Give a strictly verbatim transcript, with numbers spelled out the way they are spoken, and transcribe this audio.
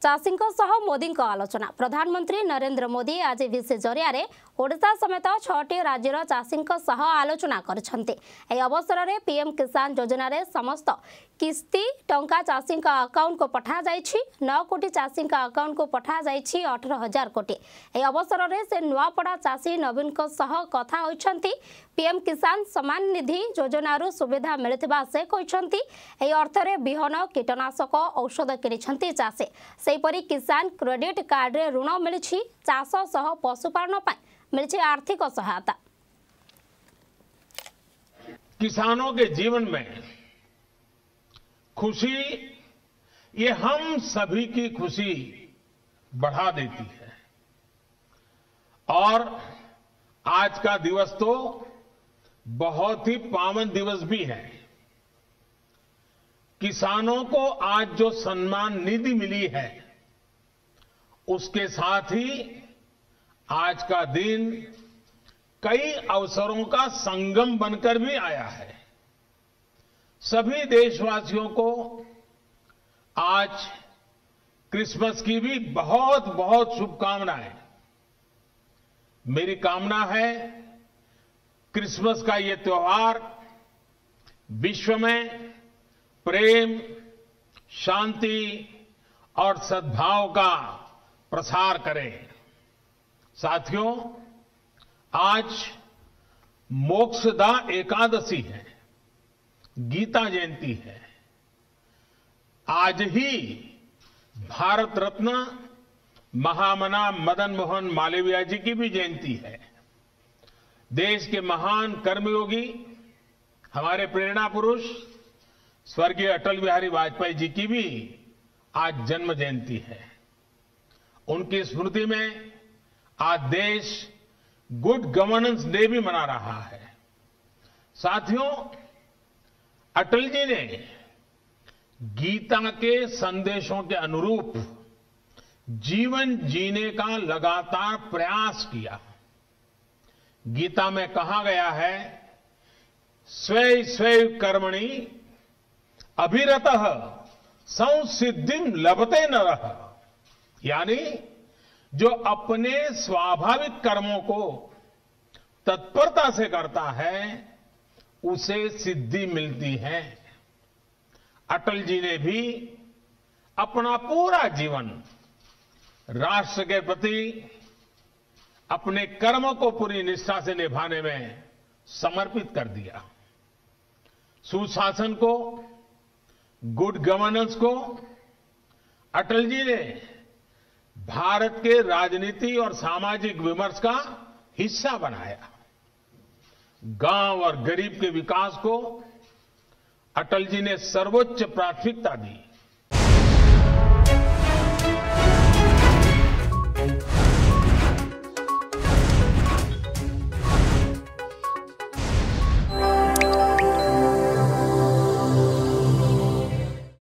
चाषी मोदी आलोचना प्रधानमंत्री नरेंद्र मोदी आज विशेष जरिया ओडिशा समेत छटी राज्यर चाषी आलोचना करछन्ते। एही अवसर में पीएम किसान योजना रे समस्त किस्ती टंका चाषी अकाउंट को पठा जाइछि। नौ कोटी चाषी अकाउंट को पठा जाइछि अठारह हजार कोटी। एही अवसर में से नुआपड़ा चाषी नवीन को सह कथा होइछन्ति। पीएम किसान सम्मान निधि योजना रू सुविधा मिलथिबा से कहिछन्ति। एही अर्थ रे बिहन कीटनाशक औषध किनिछन्ति चाषी। सेहीपरि किसान क्रेडिट कार्ड रे ऋण मिलिछि। चाष सह पशुपालन पय मिलिछि आर्थिक सहायता। किसानों के जीवन में खुशी ये हम सभी की खुशी बढ़ा देती है। और आज का दिवस तो बहुत ही पावन दिवस भी है। किसानों को आज जो सम्मान निधि मिली है उसके साथ ही आज का दिन कई अवसरों का संगम बनकर भी आया है। सभी देशवासियों को आज क्रिसमस की भी बहुत बहुत शुभकामनाएं। मेरी कामना है क्रिसमस का ये त्योहार विश्व में प्रेम, शांति और सद्भाव का प्रसार करे। साथियों, आज मोक्षदा एकादशी है, गीता जयंती है। आज ही भारत रत्न महामना मदन मोहन मालवीय जी की भी जयंती है। देश के महान कर्मयोगी हमारे प्रेरणा पुरुष स्वर्गीय अटल बिहारी वाजपेयी जी की भी आज जन्म जयंती है। उनकी स्मृति में आज देश गुड गवर्नेंस डे भी मना रहा है। साथियों, अटल जी ने गीता के संदेशों के अनुरूप जीवन जीने का लगातार प्रयास किया। गीता में कहा गया है, स्वै स्वै कर्मणि अभिरतः संसिद्धिं लभते नरः। यानी जो अपने स्वाभाविक कर्मों को तत्परता से करता है उसे सिद्धि मिलती है। अटल जी ने भी अपना पूरा जीवन राष्ट्र के प्रति अपने कर्म को पूरी निष्ठा से निभाने में समर्पित कर दिया। सुशासन को, गुड गवर्नेंस को अटल जी ने भारत के राजनीति और सामाजिक विमर्श का हिस्सा बनाया। गांव और गरीब के विकास को अटल जी ने सर्वोच्च प्राथमिकता दी।